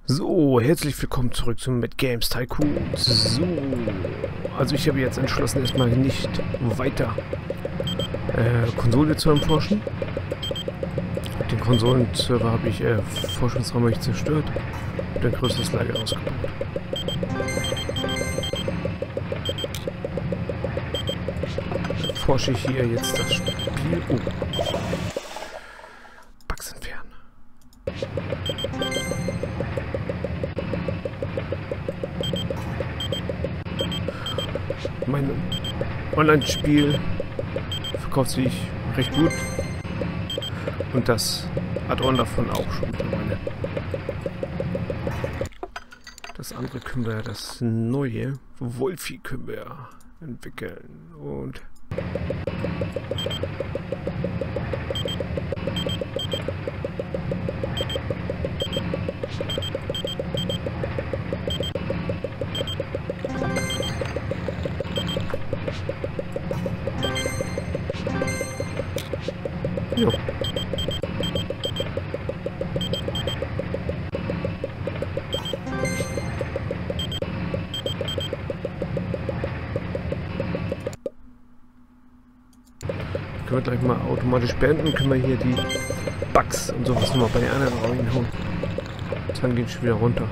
So, herzlich willkommen zurück zum Mad Games Tycoon. So, also ich habe jetzt entschlossen, erstmal nicht weiter Konsole zu erforschen. Den Konsolenserver habe ich, Forschungsraum habe ich zerstört und ein größeres Lager ausgebaut. Forsche ich hier jetzt das Spiel. Oh. Bugs entfernen. Mein Online-Spiel verkauft sich recht gut und das Add-on davon auch schon mittlerweile. Das andere können wir, das neue Wolfie können wir entwickeln und jo. Können wir gleich mal automatisch beenden, können wir hier die Bugs und sowas nochmal bei den anderen reinhauen. Dann geht es wieder runter.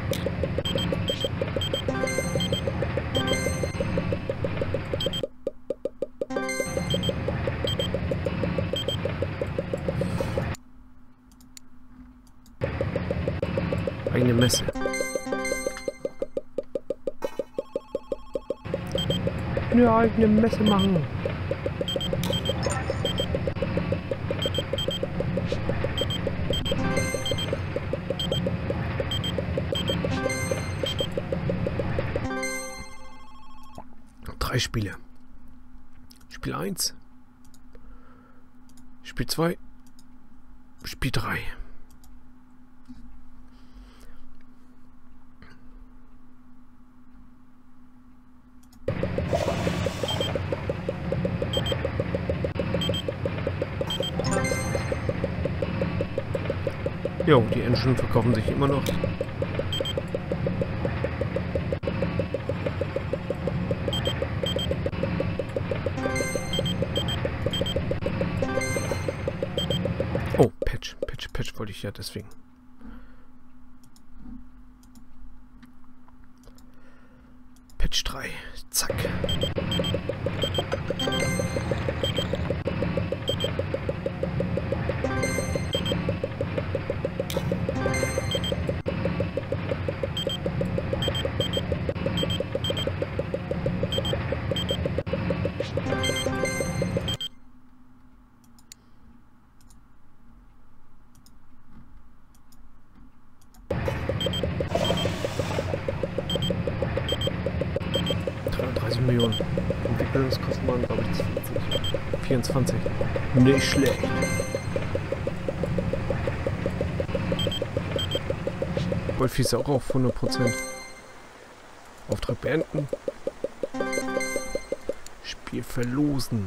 Eine Messe. Ja, eine Messe machen. Drei Spiele. Spiel 1. Spiel 2. Spiel 3. Jo, die Engine verkaufen sich immer noch. Oh, Patch wollte ich ja deswegen. Patch 3, zack. Millionen. Entwicklungskosten waren, glaube ich, 24. Nicht schlecht. Wolfie ist auch auf 100%. Auftrag beenden. Spiel verlosen.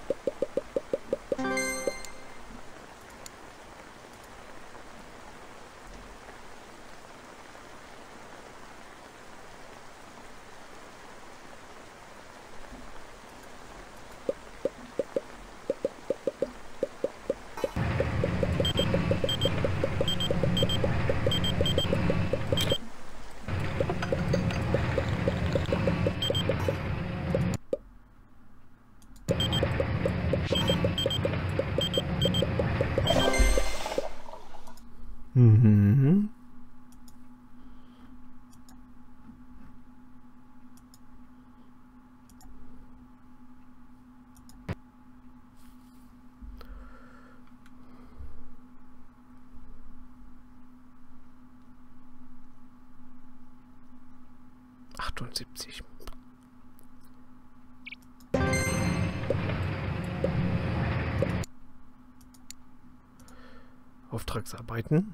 Mhm. ...78. Auftragsarbeiten.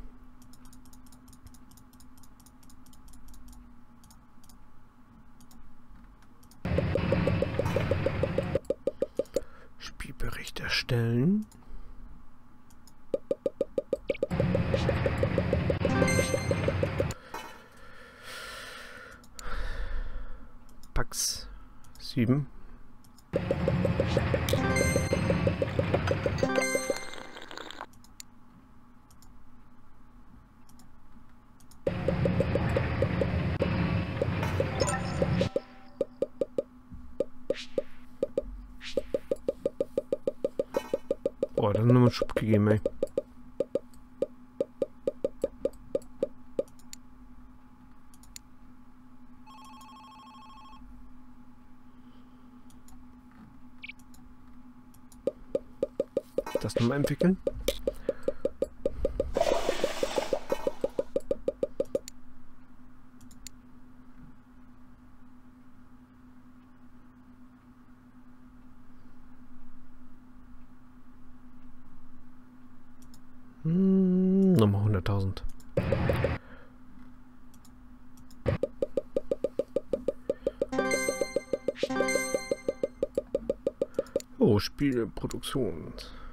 Spielbericht erstellen. 7. Boah, dann nochmal einen Schub gegeben, ey. Das nochmal entwickeln. Nochmal 100.000. Oh, Spielproduktion.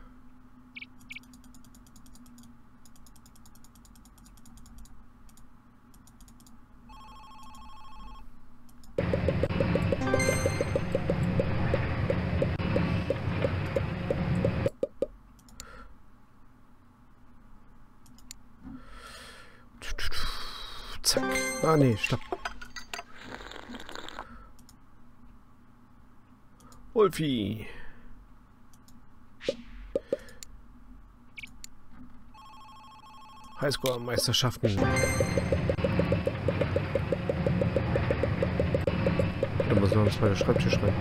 Zack. Ah, nee, stopp. Wolfi. Highscore-Meisterschaften. Da muss noch ein zweiter Schreibtisch rein.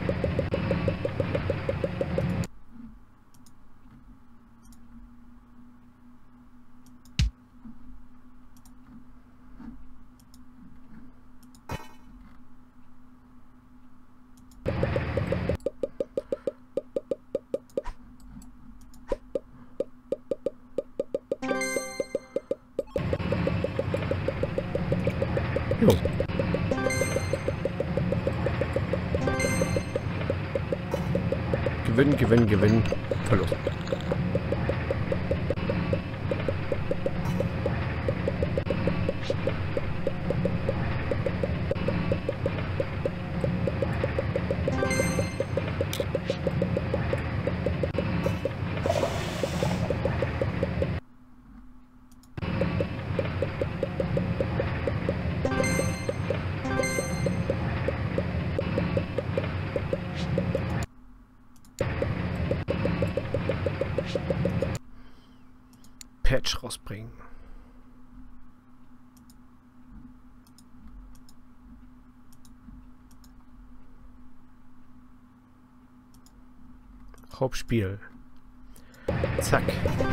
Jo. Gewinn, Gewinn, Gewinn, Verlust. Patch rausbringen. Hauptspiel. Zack.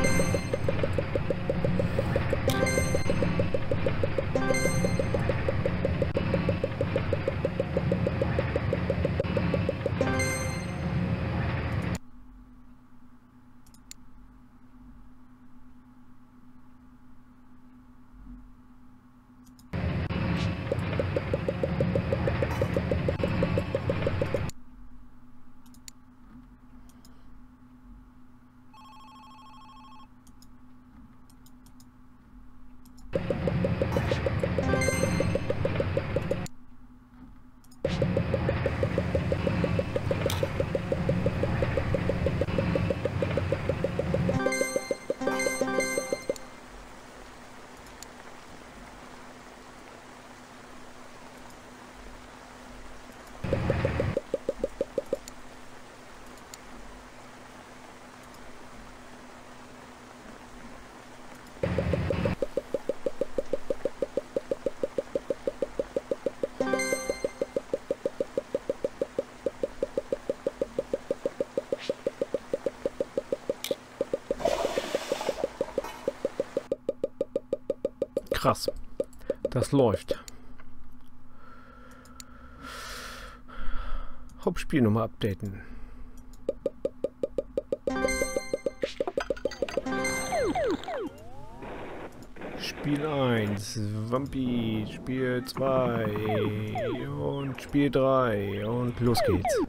Krass. Das läuft. Hauptspielnummer updaten. Spiel 1, Wampi, Spiel 2 und Spiel 3 und los geht's.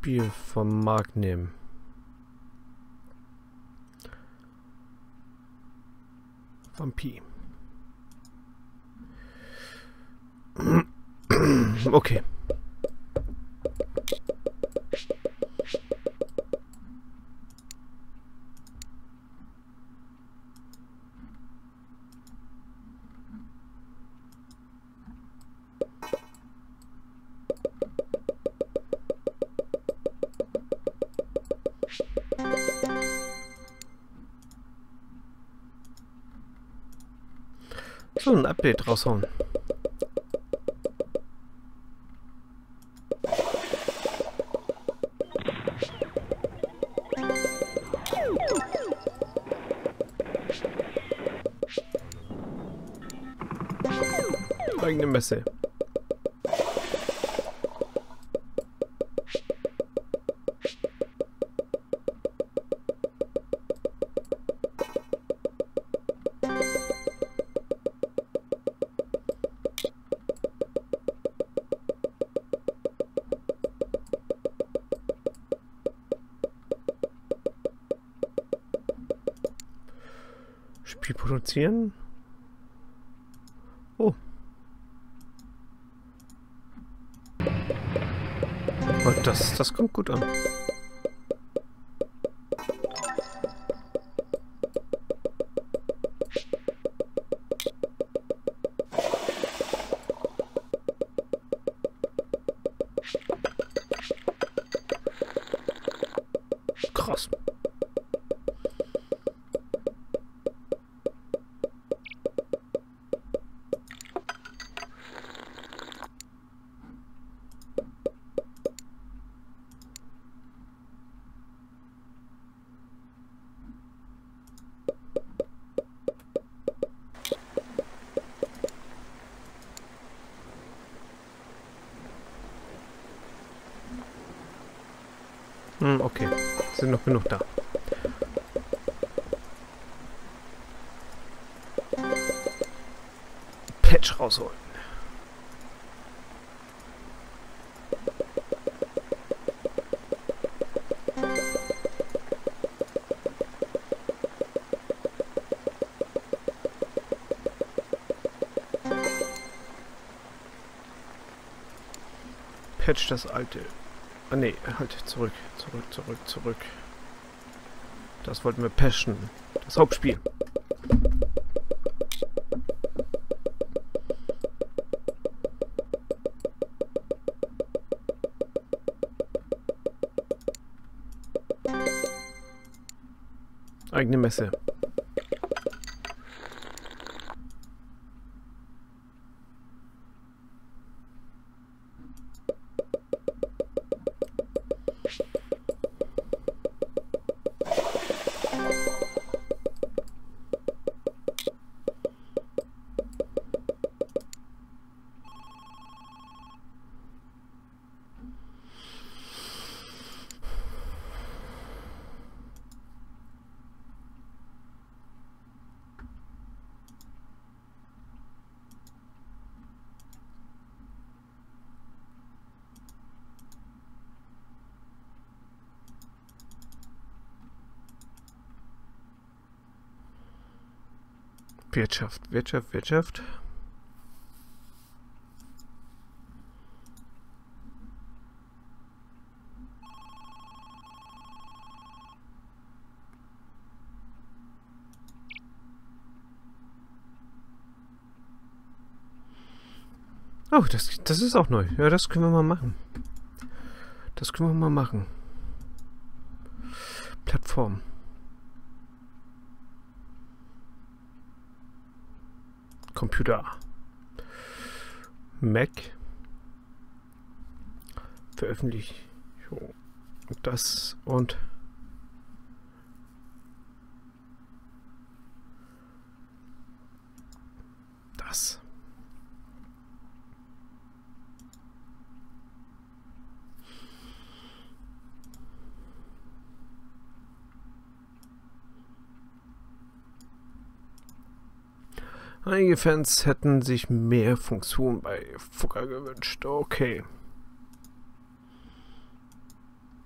Spiel vom Markt nehmen. Vampir. Okay. So, ein Update raushauen. Eigene Messe. Spiel produzieren. Oh. Oh, das kommt gut an. Krass. Okay. Sind noch genug da. Patch rausholen. Patch das alte. Ah ne, halt, zurück. Das wollten wir patchen. Das Hauptspiel. Eigene Messe. Wirtschaft. Oh, das ist auch neu. Ja, das können wir mal machen. Plattform. Computer. Mac. Veröffentlichung. Das und das. Einige Fans hätten sich mehr Funktion bei Fucker gewünscht. Okay.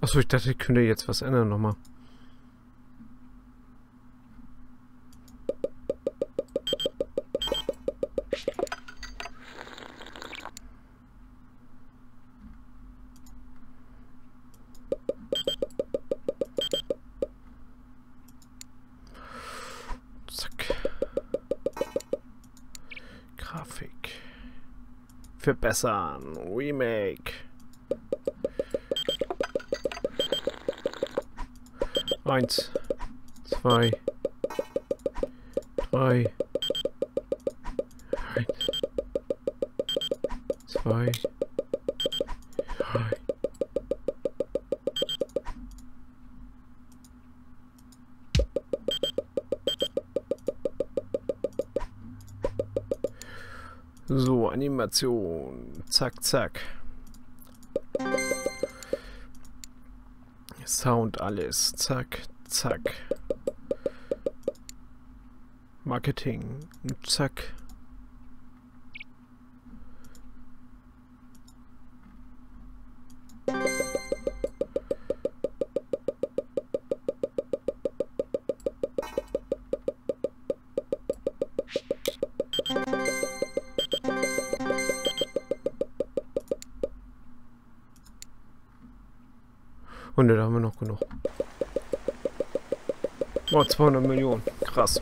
Achso, ich dachte, ich könnte jetzt was ändern nochmal. Zack. Grafik. Verbessern. Remake. 1, 2, 3, 1, 2, 3. So, Animation. Zack, zack. Sound, alles. Zack, zack. Marketing. Zack. Und da haben wir noch genug. Oh, 200 Millionen. Krass.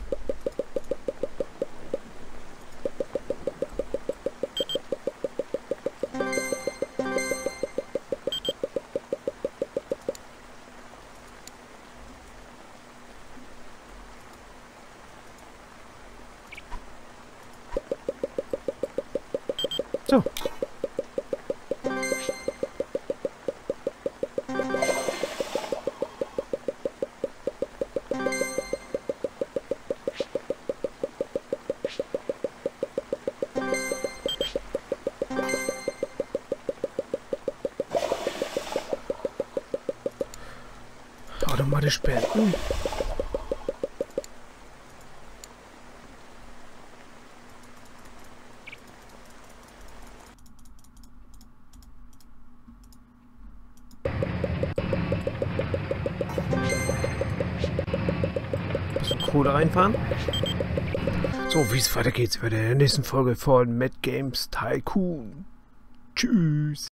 So. Automatisch beenden. Bisschen Kohle reinfahren. So, wie es weitergeht, bei der nächsten Folge von Mad Games Tycoon. Tschüss.